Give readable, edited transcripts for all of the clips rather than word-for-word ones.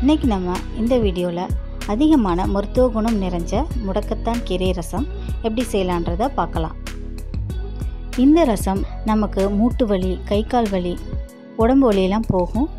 இன்றைக்கி நம்ம இந்த வீடியோவில் அதிகமான மருத்துவ குணம் நிறைஞ்ச முடக்கத்தான் கீரை ரசம் எப்படி செய்யலான்றதை பார்க்கலாம். இந்த ரசம் நமக்கு மூட்டு வலி, கை கால் வலி, உடம்பு வலியெல்லாம் போகும்.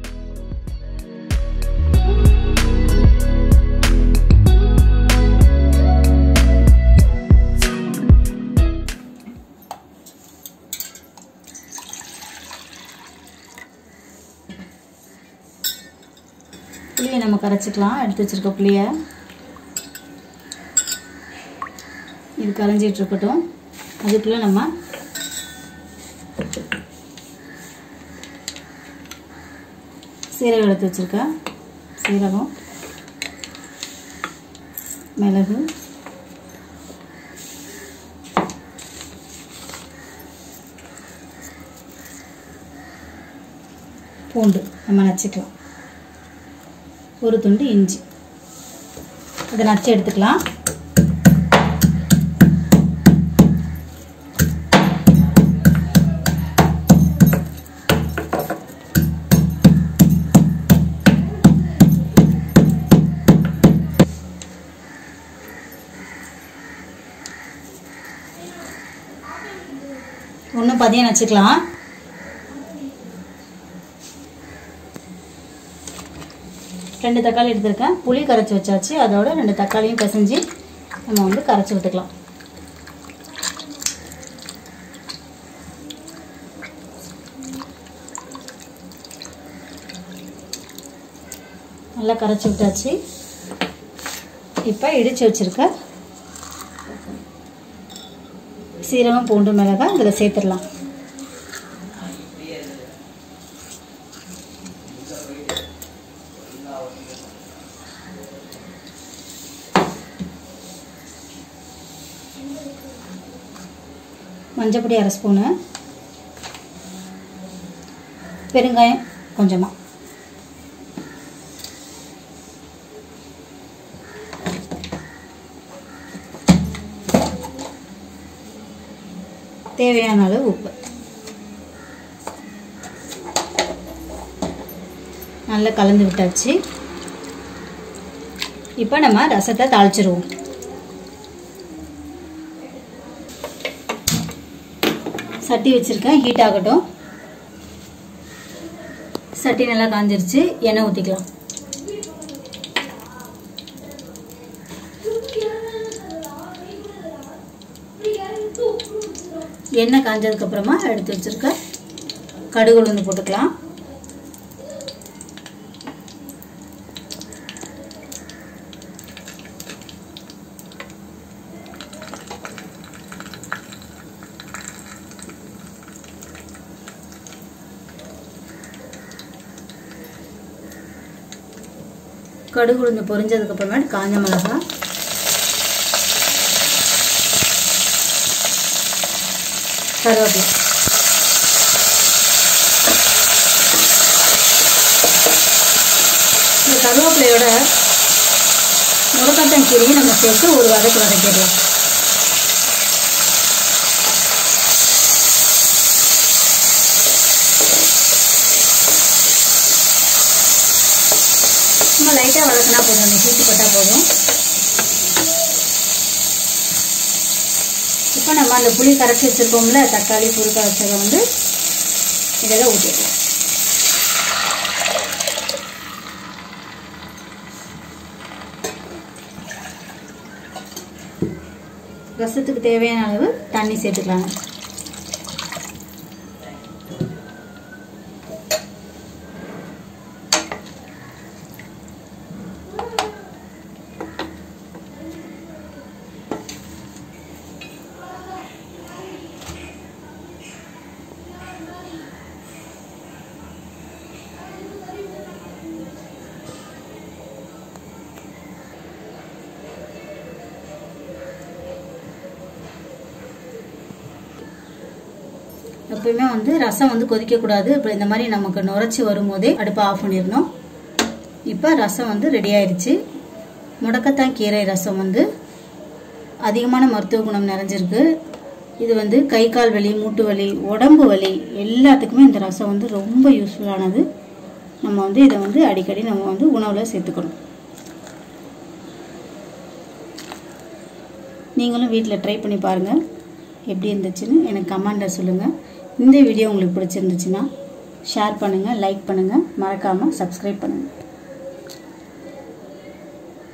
புளியை நம்ம கரைச்சிக்கலாம். எடுத்து வச்சிருக்க புளியை இது கரைஞ்சிட்டு இருக்கட்டும். அதுக்குள்ள நம்ம சீரகம் எடுத்து வச்சிருக்க சீரகம், மிளகு, பூண்டு நம்ம நச்சுக்கலாம். ஒரு துண்டு இஞ்சி அதை நச்சு எடுத்துக்கலாம். ஒன்று பதியம் நச்சுக்கலாம். ரெண்டு தக்காளி எடுத்துருக்கேன். புளி கரைச்சி வச்சாச்சு. அதோட ரெண்டு தக்காளியும் பிசைஞ்சு நம்ம கரைச்சி விட்டுக்கலாம். நல்லா கரைச்சி விட்டாச்சு. இப்போ இடித்து வச்சிருக்க சீரகம், பூண்டு, மிளகாய் இதில் சேர்த்துடலாம். மஞ்சப்பொடி அரை ஸ்பூனு, பெருங்காயம் கொஞ்சமாக, தேவையான அளவு உப்பு. நல்லா கலந்து விட்டாச்சு. இப்போ நம்ம ரசத்தை தாளிச்சிருவோம். சட்டி வச்சிருக்கேன், ஹீட் ஆகட்டும். சட்டி நல்லா காஞ்சிருச்சு. எண்ணெய் ஊற்றிக்கலாம். எண்ணெய் காஞ்சதுக்கு அப்புறமா எடுத்து வச்சிருக்க கடுகு உளுந்து போட்டுக்கலாம். கடுகு உளுந்து பொரிஞ்சதுக்கு அப்புறமேட்டு காஞ்ச மிளகாய், கருவேப்பிலை, இந்த கருவேப்பிலையோட முடக்கத்தான் கீரையும் நம்ம சேர்த்து ஒரு வதக்கு வதக்கிடலாம். நம்ம லைட்டாக வதக்கினா போதும், அந்த ஹீட்டு பட்டா போதும். இப்போ நம்ம அந்த புளி கரைச்சி வச்சுருக்கோம்ல, தக்காளி புளி கரைச்சதை இதெல்லாம் ஊற்றிடலாம். ரசத்துக்கு தேவையான அளவு தண்ணி சேர்த்துக்கலாம். எப்பயுமே ரசம் கொதிக்கக்கூடாது. இப்போ இந்த மாதிரி நமக்கு நுரைச்சி வரும்போதே அடுப்பை ஆஃப் பண்ணிடணும். இப்போ ரசம் ரெடி ஆயிடுச்சு. முடக்கத்தான் கீரை ரசம் அதிகமான மருத்துவ குணம் நிறைஞ்சிருக்கு. இது கை கால் வலி, மூட்டு வலி, உடம்பு வலி எல்லாத்துக்குமே இந்த ரசம் ரொம்ப யூஸ்ஃபுல்லானது. நம்ம வந்து இதை வந்து அடிக்கடி நம்ம வந்து உணவில் சேர்த்துக்கணும். நீங்களும் வீட்டில் ட்ரை பண்ணி பாருங்கள், எப்படி இருந்துச்சுன்னு எனக்கு கமெண்ட்டில் சொல்லுங்கள். இந்த வீடியோ உங்களுக்கு பிடிச்சிருந்துச்சுன்னா ஷேர் பண்ணுங்கள், லைக் பண்ணுங்கள், மறக்காமல் சப்ஸ்கிரைப் பண்ணுங்கள்.